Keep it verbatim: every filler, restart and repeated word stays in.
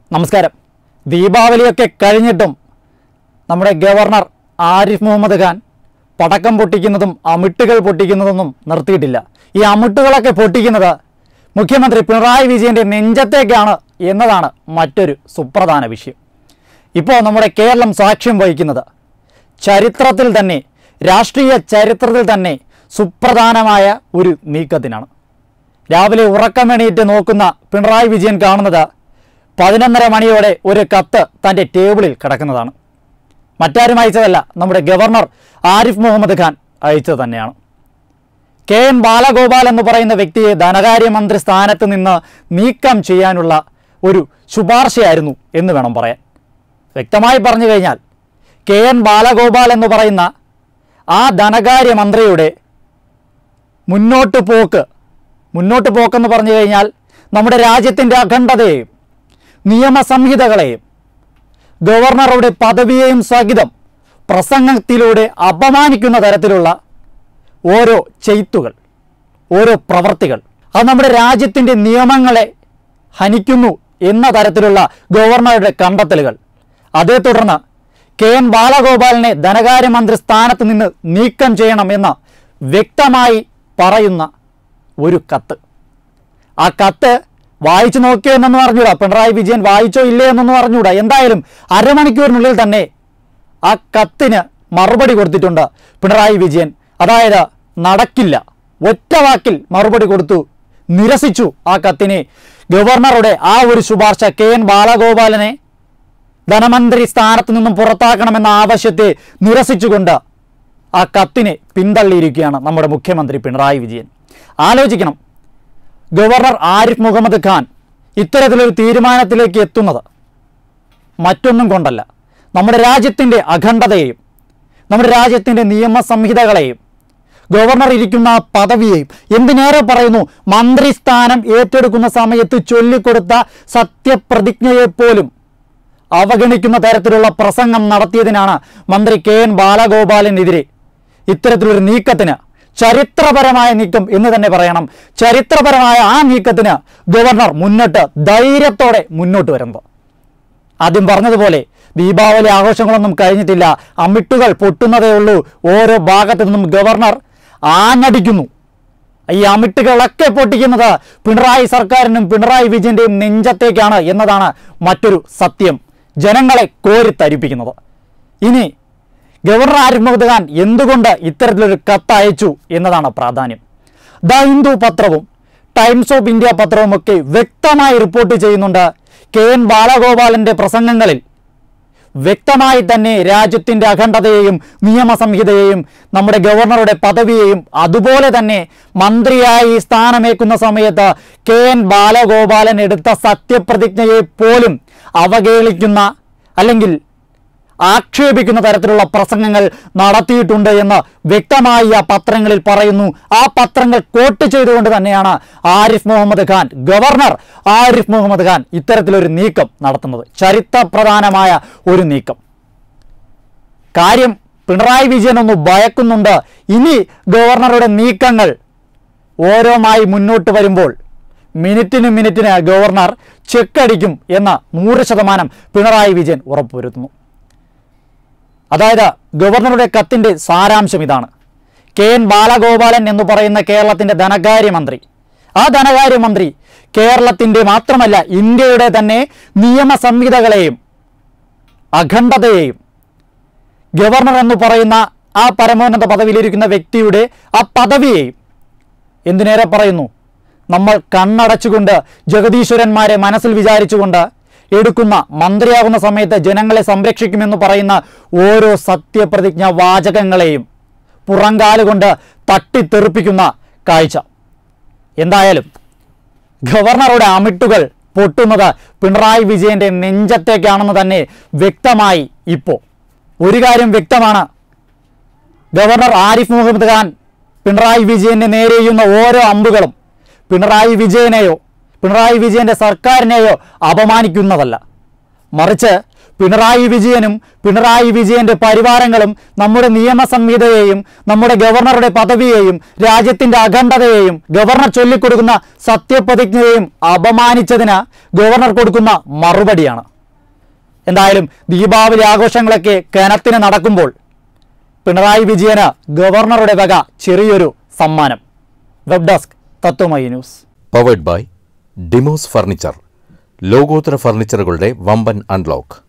നമസ്കാരം. ദീപാവലിയൊക്കെ കഴിഞ്ഞിട്ടും നമ്മുടെ ഗവർണർ ആരിഫ് മുഹമ്മദ് ഖാൻ പടക്കം പൊട്ടിക്കുന്നതും അമിട്ടുകൾ പൊട്ടിക്കുന്നതൊന്നും നിർത്തിയിട്ടില്ല. ഈ അമിട്ടുകളൊക്കെ പൊട്ടിക്കുന്നത് മുഖ്യമന്ത്രി പിണറായി വിജയൻ്റെ നെഞ്ചത്തേക്കാണ് എന്നതാണ് മറ്റൊരു സുപ്രധാന വിഷയം. ഇപ്പോൾ നമ്മുടെ കേരളം സാക്ഷ്യം വഹിക്കുന്നത് ചരിത്രത്തിൽ തന്നെ, രാഷ്ട്രീയ ചരിത്രത്തിൽ തന്നെ സുപ്രധാനമായ ഒരു നീക്കത്തിനാണ്. രാവിലെ ഉറക്കമെണീറ്റ് നോക്കുന്ന പിണറായി വിജയൻ കാണുന്നത് പതിനൊന്നര മണിയോടെ ഒരു കത്ത് തൻ്റെ ടേബിളിൽ കിടക്കുന്നതാണ്. മറ്റാരും അയച്ചതല്ല, നമ്മുടെ ഗവർണർ ആരിഫ് മുഹമ്മദ് ഖാൻ അയച്ചത് തന്നെയാണ്. കെ എൻ ബാലഗോപാൽ എന്ന് പറയുന്ന വ്യക്തിയെ ധനകാര്യമന്ത്രി സ്ഥാനത്ത് നിന്ന് നീക്കം ചെയ്യാനുള്ള ഒരു ശുപാർശയായിരുന്നു എന്ന് വേണം പറയാൻ. വ്യക്തമായി പറഞ്ഞു കഴിഞ്ഞാൽ കെ എൻ ബാലഗോപാൽ എന്ന് പറയുന്ന ആ ധനകാര്യമന്ത്രിയുടെ മുന്നോട്ട് പോക്ക് മുന്നോട്ട് പോക്കെന്ന് പറഞ്ഞു കഴിഞ്ഞാൽ നമ്മുടെ രാജ്യത്തിൻ്റെ അഖണ്ഡതയെയും നിയമസംഹിതകളെയും ഗവർണറുടെ പദവിയെയും സഹിതം പ്രസംഗത്തിലൂടെ അപമാനിക്കുന്ന തരത്തിലുള്ള ഓരോ ചെയ്ത്തുകൾ, ഓരോ പ്രവർത്തികൾ, അത് നമ്മുടെ രാജ്യത്തിൻ്റെ നിയമങ്ങളെ ഹനിക്കുന്നു എന്ന തരത്തിലുള്ള ഗവർണറുടെ കണ്ടെത്തലുകൾ, അതേ തുടർന്ന് കെ എൻ ബാലഗോപാലിനെ ധനകാര്യമന്ത്രി സ്ഥാനത്ത് നിന്ന് നീക്കം ചെയ്യണം എന്ന് വ്യക്തമായി പറയുന്ന ഒരു കത്ത്. ആ കത്ത് വായിച്ചു നോക്കിയോ എന്നൊന്നും അറിഞ്ഞൂടാ, പിണറായി വിജയൻ വായിച്ചോ ഇല്ലേ എന്നൊന്നും അറിഞ്ഞൂടാ. എന്തായാലും അരമണിക്കൂറിനുള്ളിൽ തന്നെ ആ കത്തിന് മറുപടി കൊടുത്തിട്ടുണ്ട് പിണറായി വിജയൻ. അതായത് നടക്കില്ല, ഒറ്റ വാക്കിൽ മറുപടി കൊടുത്തു, നിരസിച്ചു ആ കത്തിനെ. ഗവർണറുടെ ആ ഒരു ശുപാർശ, കെ എൻ ബാലഗോപാലിനെ ധനമന്ത്രി സ്ഥാനത്ത് നിന്നും പുറത്താക്കണമെന്ന ആവശ്യത്തെ നിരസിച്ചുകൊണ്ട് ആ കത്തിനെ പിന്തള്ളിയിരിക്കുകയാണ് നമ്മുടെ മുഖ്യമന്ത്രി പിണറായി വിജയൻ. ആലോചിക്കണം, ഗവർണർ ആരിഫ് മുഹമ്മദ് ഖാൻ ഇത്തരത്തിലൊരു തീരുമാനത്തിലേക്ക് എത്തുന്നത് മറ്റൊന്നും കൊണ്ടല്ല, നമ്മുടെ രാജ്യത്തിൻ്റെ അഖണ്ഡതയെയും നമ്മുടെ രാജ്യത്തിൻ്റെ നിയമസംഹിതകളെയും ഗവർണർ ഇരിക്കുന്ന പദവിയെയും, എന്തിനേറെ പറയുന്നു, മന്ത്രിസ്ഥാനം ഏറ്റെടുക്കുന്ന സമയത്ത് ചൊല്ലിക്കൊടുത്ത സത്യപ്രതിജ്ഞയെപ്പോലും അവഗണിക്കുന്ന തരത്തിലുള്ള പ്രസംഗം നടത്തിയതിനാണ് മന്ത്രി കെ എൻ ബാലഗോപാലിനെതിരെ ഇത്തരത്തിലൊരു നീക്കത്തിന്, ചരിത്രപരമായ നീക്കം എന്ന് തന്നെ പറയണം, ചരിത്രപരമായ ആ നീക്കത്തിന് ഗവർണർ മുന്നോട്ട് ധൈര്യത്തോടെ മുന്നോട്ട് വരുന്നത്. ആദ്യം പറഞ്ഞതുപോലെ ദീപാവലി ആഘോഷങ്ങളൊന്നും കഴിഞ്ഞിട്ടില്ല, അമിട്ടുകൾ പൊട്ടുന്നതേ ഉള്ളൂ. ഓരോ ഭാഗത്തു നിന്നും ഗവർണർ ആഞ്ഞടിക്കുന്നു. ഈ അമിട്ടുകളൊക്കെ പൊട്ടിക്കുന്നത് പിണറായി സർക്കാരിനും പിണറായി വിജയൻ്റെയും നെഞ്ചത്തേക്കാണ് എന്നതാണ് മറ്റൊരു സത്യം, ജനങ്ങളെ കോരിത്തരിപ്പിക്കുന്നത്. ഇനി ഗവർണർ ആരിഫ് മുഹമ്മദ് ഖാൻ എന്തുകൊണ്ട് ഇത്തരത്തിലൊരു കത്ത് അയച്ചു എന്നതാണ് പ്രാധാന്യം. ദ ഹിന്ദു പത്രവും ടൈംസ് ഓഫ് ഇന്ത്യ പത്രവും ഒക്കെ വ്യക്തമായി റിപ്പോർട്ട് ചെയ്യുന്നുണ്ട്, കെ എൻ ബാലഗോപാലിൻ്റെ പ്രസംഗങ്ങളിൽ വ്യക്തമായി തന്നെ രാജ്യത്തിൻ്റെ അഖണ്ഡതയെയും നിയമസംഹിതയെയും നമ്മുടെ ഗവർണറുടെ പദവിയെയും അതുപോലെ തന്നെ മന്ത്രിയായി സ്ഥാനമേക്കുന്ന സമയത്ത് കെ എൻ ബാലഗോപാലൻ എടുത്ത സത്യപ്രതിജ്ഞയെ പോലും അവഹേളിക്കുന്ന അല്ലെങ്കിൽ ആക്ഷേപിക്കുന്ന തരത്തിലുള്ള പ്രസംഗങ്ങൾ നടത്തിയിട്ടുണ്ട് എന്ന് വ്യക്തമായി ആ പത്രങ്ങളിൽ പറയുന്നു. ആ പത്രങ്ങൾ കോട്ട് ചെയ്തുകൊണ്ട് തന്നെയാണ് ആരിഫ് മുഹമ്മദ് ഖാൻ, ഗവർണർ ആരിഫ് മുഹമ്മദ് ഖാൻ ഇത്തരത്തിലൊരു നീക്കം നടത്തുന്നത്, ചരിത്രപ്രധാനമായ ഒരു നീക്കം. കാര്യം പിണറായി വിജയൻ ഒന്ന് ഭയക്കുന്നുണ്ട്. ഇനി ഗവർണറുടെ നീക്കങ്ങൾ ഓരോന്നായി മുന്നോട്ട് വരുമ്പോൾ മിനിറ്റിന് മിനിറ്റിന് ഗവർണർ ചെക്കടിക്കും എന്ന നൂറ് ശതമാനം പിണറായി വിജയൻ ഉറപ്പുവരുത്തുന്നു. അതായത് ഗവർണറുടെ കത്തിൻ്റെ സാരാംശം ഇതാണ്. കെ എൻ ബാലഗോപാലൻ എന്ന് പറയുന്ന കേരളത്തിൻ്റെ ധനകാര്യമന്ത്രി, ആ ധനകാര്യമന്ത്രി കേരളത്തിൻ്റെ മാത്രമല്ല ഇന്ത്യയുടെ തന്നെ നിയമസംഹിതകളെയും അഖണ്ഡതയെയും ഗവർണർ എന്ന് പറയുന്ന ആ പരമോന്നത പദവിയിലിരിക്കുന്ന വ്യക്തിയുടെ ആ പദവിയെയും, എന്തിനേറെ പറയുന്നു, നമ്മൾ കണ്ണടച്ചുകൊണ്ട് ജഗദീശ്വരന്മാരെ മനസ്സിൽ വിചാരിച്ചുകൊണ്ട് എടുക്കുന്ന മന്ത്രിയാകുന്ന സമയത്ത് ജനങ്ങളെ സംരക്ഷിക്കുമെന്ന് പറയുന്ന ഓരോ സത്യപ്രതിജ്ഞ വാചകങ്ങളെയും പുറങ്കാലുകൊണ്ട് തട്ടിത്തെറിപ്പിക്കുന്ന കാഴ്ച. എന്തായാലും ഗവർണറുടെ അമിട്ടുകൾ പൊട്ടുന്നത് പിണറായി വിജയൻ്റെ നെഞ്ചത്തേക്കാണെന്ന് തന്നെ വ്യക്തമായി. ഇപ്പോൾ ഒരു കാര്യം വ്യക്തമാണ്, ഗവർണർ ആരിഫ് മുഹമ്മദ് ഖാൻ പിണറായി വിജയൻ്റെ നേരെയുന്ന ഓരോ അമ്പുകളും പിണറായി വിജയനെയോ പിണറായി വിജയൻ്റെ സർക്കാരിനെയോ അപമാനിക്കുന്നതല്ല, മറിച്ച് പിണറായി വിജയനും പിണറായി വിജയന്റെ പരിവാരങ്ങളും നമ്മുടെ നിയമ സംഹിതയെയും നമ്മുടെ ഗവർണറുടെ പദവിയെയും രാജ്യത്തിന്റെ അഖണ്ഡതയെയും ഗവർണർ ചൊല്ലിക്കൊടുക്കുന്ന സത്യപ്രതിജ്ഞയെയും അപമാനിച്ചതിന് ഗവർണർ കൊടുക്കുന്ന മറുപടിയാണ്. എന്തായാലും ദീപാവലി ആഘോഷങ്ങളൊക്കെ കനത്തിന് നടക്കുമ്പോൾ പിണറായി വിജയന് ഗവർണറുടെ വക ചെറിയൊരു സമ്മാനം. Web desk Tatwamayi news. Powered by Demos furniture, ലോകോത്തര ഫർണിച്ചറുകളുടെ വമ്പൻ അൺലോക്ക്.